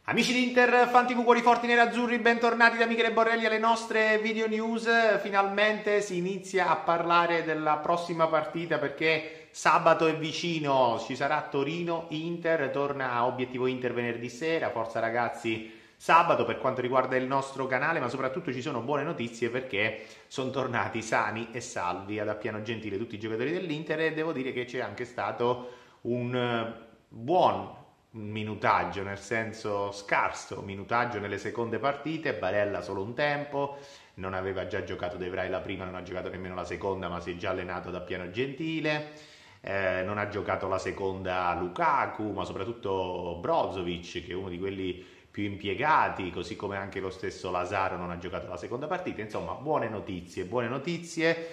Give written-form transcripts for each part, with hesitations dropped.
Amici di Inter, fan TV cuori forti nerazzurri, bentornati da Michele Borrelli alle nostre video news. Finalmente si inizia a parlare della prossima partita perché sabato è vicino, ci sarà Torino-Inter, torna Obiettivo Inter venerdì sera, forza ragazzi sabato per quanto riguarda il nostro canale, ma soprattutto ci sono buone notizie perché sono tornati sani e salvi ad Appiano Gentile tutti i giocatori dell'Inter e devo dire che c'è anche stato un buon minutaggio, nel senso scarso minutaggio nelle seconde partite. Barella solo un tempo, non aveva già giocato De Vrij la prima, non ha giocato nemmeno la seconda, ma si è già allenato da Appiano Gentile. Non ha giocato la seconda Lukaku, ma soprattutto Brozovic, che è uno di quelli più impiegati, così come anche lo stesso Lazaro non ha giocato la seconda partita. Insomma, buone notizie, buone notizie.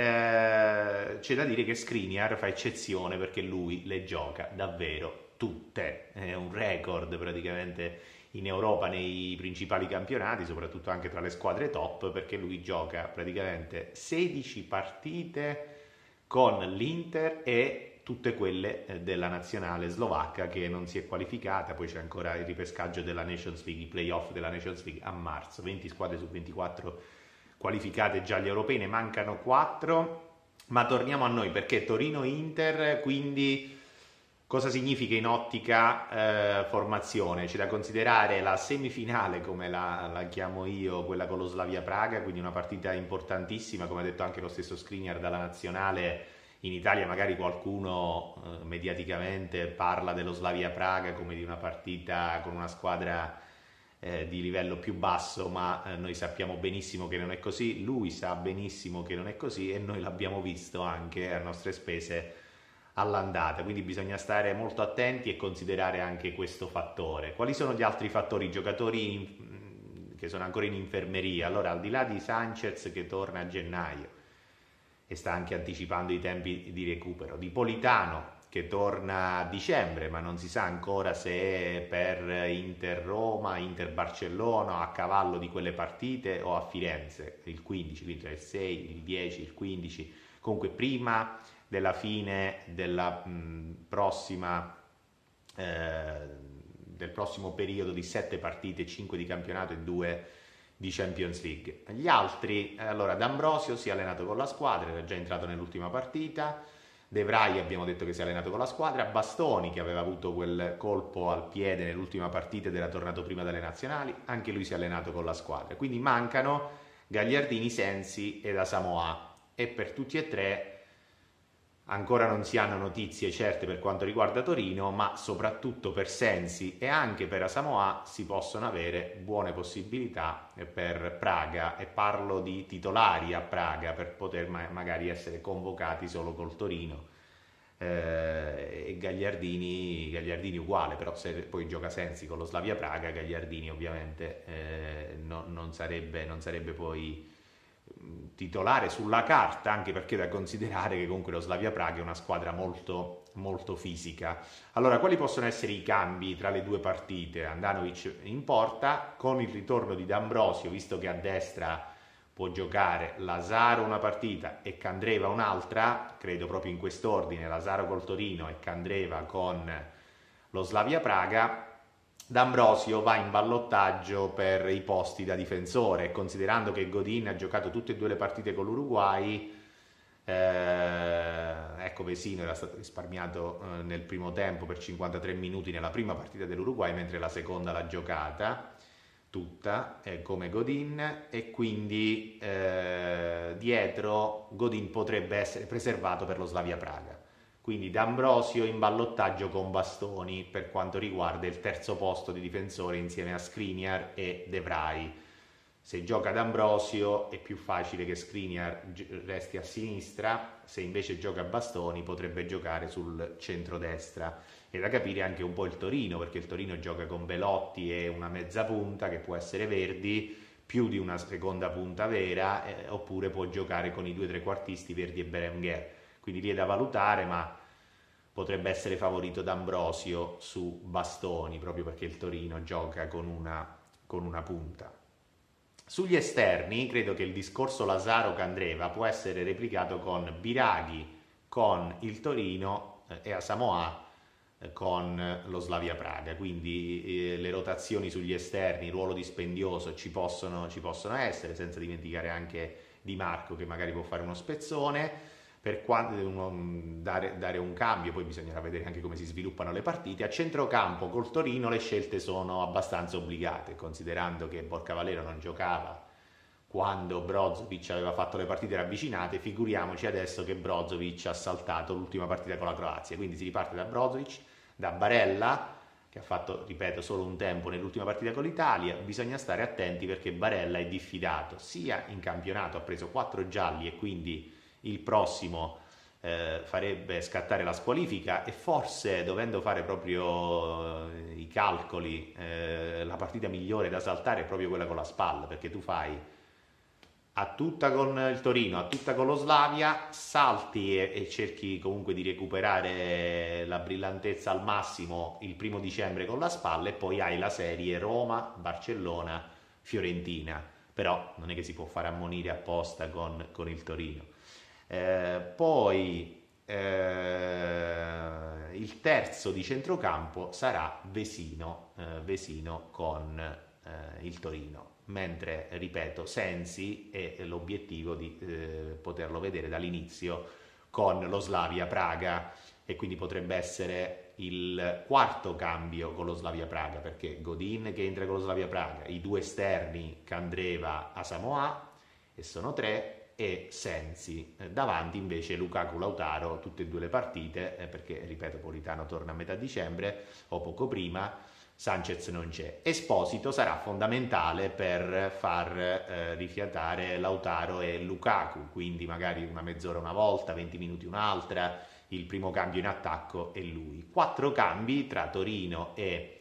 C'è da dire che Skriniar fa eccezione perché lui le gioca davvero tutte, è un record praticamente in Europa nei principali campionati, soprattutto anche tra le squadre top, perché lui gioca praticamente 16 partite con l'Inter e tutte quelle della nazionale slovacca che non si è qualificata. Poi c'è ancora il ripescaggio della Nations League, i playoff della Nations League a marzo, 20 squadre su 24 qualificate già agli europei, ne mancano 4. Ma torniamo a noi perché Torino-Inter, quindi cosa significa in ottica formazione? C'è da considerare la semifinale, come la chiamo io, quella con lo Slavia Praga, quindi una partita importantissima, come ha detto anche lo stesso Skriniar dalla nazionale. In Italia magari qualcuno mediaticamente parla dello Slavia Praga come di una partita con una squadra di livello più basso, ma noi sappiamo benissimo che non è così, lui sa benissimo che non è così e noi l'abbiamo visto anche a nostre spese all'andata, quindi bisogna stare molto attenti e considerare anche questo fattore. Quali sono gli altri fattori? Giocatori che sono ancora in infermeria. Allora, al di là di Sanchez che torna a gennaio e sta anche anticipando i tempi di recupero, di Politano che torna a dicembre, ma non si sa ancora se è per Inter-Roma, Inter-Barcellona, a cavallo di quelle partite o a Firenze, il 15, quindi il 6, il 10, il 15, comunque prima della fine della prossima del prossimo periodo di 7 partite, 5 di campionato e 2 di Champions League. Gli altri, allora D'Ambrosio si è allenato con la squadra, era già entrato nell'ultima partita. De Vrij abbiamo detto che si è allenato con la squadra. Bastoni, che aveva avuto quel colpo al piede nell'ultima partita ed era tornato prima dalle nazionali, anche lui si è allenato con la squadra. Quindi mancano Gagliardini, Sensi ed Asamoah, e per tutti e tre ancora non si hanno notizie certe per quanto riguarda Torino, ma soprattutto per Sensi e anche per Asamoah si possono avere buone possibilità per Praga, e parlo di titolari a Praga per poter magari essere convocati solo col Torino. E Gagliardini uguale, però se poi gioca Sensi con lo Slavia Praga, Gagliardini ovviamente non sarebbe poi titolare sulla carta, anche perché da considerare che comunque lo Slavia Praga è una squadra molto, molto fisica. Allora, quali possono essere i cambi tra le due partite? Andanovic in porta, con il ritorno di D'Ambrosio, visto che a destra può giocare Lazaro una partita e Candreva un'altra, credo proprio in quest'ordine, Lazaro col Torino e Candreva con lo Slavia Praga. D'Ambrosio va in ballottaggio per i posti da difensore, considerando che Godin ha giocato tutte e due le partite con l'Uruguay. Ecco, Vesino era stato risparmiato nel primo tempo per 53 minuti nella prima partita dell'Uruguay, mentre la seconda l'ha giocata tutta come Godin, e quindi dietro Godin potrebbe essere preservato per lo Slavia Praga. Quindi D'Ambrosio in ballottaggio con Bastoni per quanto riguarda il terzo posto di difensore insieme a Skriniar e De Vrij. Se gioca D'Ambrosio è più facile che Skriniar resti a sinistra, se invece gioca Bastoni potrebbe giocare sul centrodestra. È da capire anche un po' il Torino, perché il Torino gioca con Belotti e una mezza punta che può essere Verdi, più di una seconda punta vera, oppure può giocare con i due trequartisti Verdi e Berenguer. Quindi lì è da valutare, ma potrebbe essere favorito D'Ambrosio su Bastoni, proprio perché il Torino gioca con una punta. Sugli esterni, credo che il discorso Lazaro-Candreva può essere replicato con Biraghi, con il Torino e Asamoah con lo Slavia Praga, quindi le rotazioni sugli esterni, il ruolo dispendioso ci possono essere, senza dimenticare anche Di Marco che magari può fare uno spezzone. Per dare un cambio, poi bisognerà vedere anche come si sviluppano le partite. A centrocampo col Torino le scelte sono abbastanza obbligate, considerando che Borca Valero non giocava quando Brozovic aveva fatto le partite ravvicinate, figuriamoci adesso che Brozovic ha saltato l'ultima partita con la Croazia. Quindi si riparte da Brozovic, da Barella, che ha fatto, ripeto, solo un tempo nell'ultima partita con l'Italia. Bisogna stare attenti perché Barella è diffidato sia in campionato, ha preso 4 gialli e quindi il prossimo farebbe scattare la squalifica, e forse, dovendo fare proprio i calcoli, la partita migliore da saltare è proprio quella con la spalla, perché tu fai a tutta con il Torino, a tutta con lo Slavia, salti e cerchi comunque di recuperare la brillantezza al massimo il 1° dicembre con la spalla, e poi hai la serie Roma, Barcellona, Fiorentina. Però non è che si può fare ammonire apposta con il Torino. Poi il terzo di centrocampo sarà Vesino con il Torino, mentre, ripeto, Sensi è l'obiettivo di poterlo vedere dall'inizio con lo Slavia Praga, e quindi potrebbe essere il quarto cambio con lo Slavia Praga, perché Godin che entra con lo Slavia Praga, i 2 esterni Candreva, Asamoah, e sono 3, e Sensi. Davanti invece Lukaku, Lautaro, tutte e 2 le partite, perché, ripeto, Politano torna a metà dicembre o poco prima, Sanchez non c'è. Esposito sarà fondamentale per far rifiatare Lautaro e Lukaku, quindi magari una mezz'ora una volta, 20 minuti un'altra, il primo cambio in attacco è lui. 4 cambi tra Torino e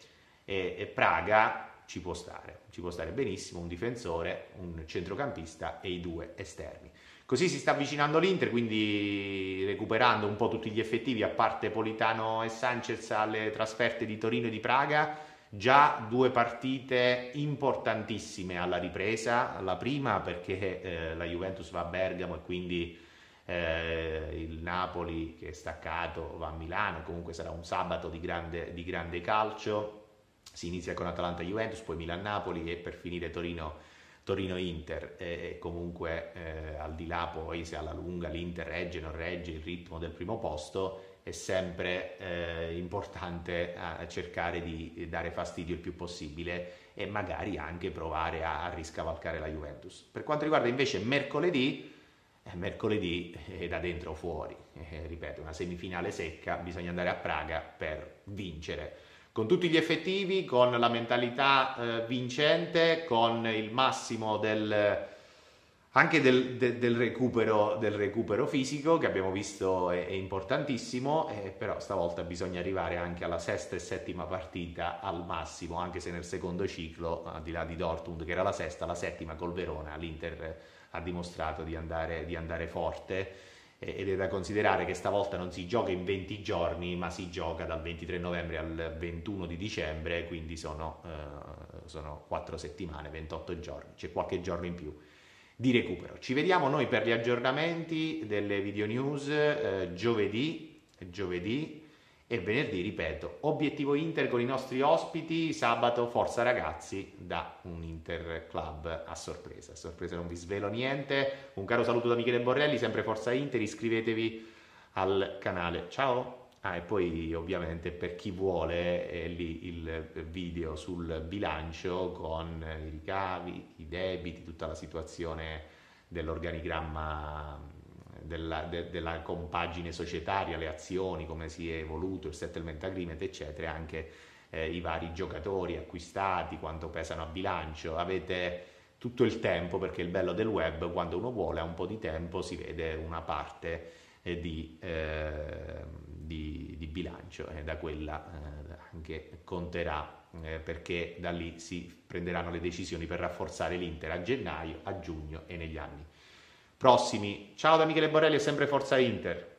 Praga ci può stare benissimo, un difensore, un centrocampista e i 2 esterni. Così si sta avvicinando l'Inter, quindi recuperando un po' tutti gli effettivi, a parte Politano e Sanchez, alle trasferte di Torino e di Praga. Già 2 partite importantissime alla ripresa, la prima perché la Juventus va a Bergamo e quindi il Napoli, che è staccato, va a Milano. Comunque sarà un sabato di grande calcio. Si inizia con Atalanta-Juventus, poi Milan-Napoli e per finire Torino-Inter. Comunque al di là poi se alla lunga l'Inter regge o non regge il ritmo del primo posto, è sempre importante cercare di dare fastidio il più possibile e magari anche provare a riscavalcare la Juventus. Per quanto riguarda invece mercoledì è da dentro o fuori, ripeto, una semifinale secca, bisogna andare a Praga per vincere. Con tutti gli effettivi, con la mentalità vincente, con il massimo anche del recupero fisico, che abbiamo visto è importantissimo, però stavolta bisogna arrivare anche alla 6ª e 7ª partita al massimo, anche se nel secondo ciclo, al di là di Dortmund che era la 6ª, la 7ª col Verona, l'Inter ha dimostrato di andare forte. Ed è da considerare che stavolta non si gioca in 20 giorni, ma si gioca dal 23 novembre al 21 di dicembre, quindi sono 4 settimane, 28 giorni, c'è qualche giorno in più di recupero. Ci vediamo noi per gli aggiornamenti delle video news giovedì e venerdì, ripeto, obiettivo Inter con i nostri ospiti, sabato Forza Ragazzi da un Inter Club a sorpresa. Non vi svelo niente. Un caro saluto da Michele Borrelli, sempre Forza Inter, iscrivetevi al canale. Ciao! E poi ovviamente per chi vuole è lì il video sul bilancio con i ricavi, i debiti, tutta la situazione dell'organigramma della compagine societaria, le azioni, come si è evoluto, il settlement agreement, eccetera, anche i vari giocatori acquistati, quanto pesano a bilancio. Avete tutto il tempo, perché il bello del web, quando uno vuole ha un po' di tempo, si vede una parte di bilancio, e da quella anche conterà, perché da lì si prenderanno le decisioni per rafforzare l'Inter a gennaio, a giugno e negli anni prossimi. Ciao da Michele Borrelli e sempre Forza Inter.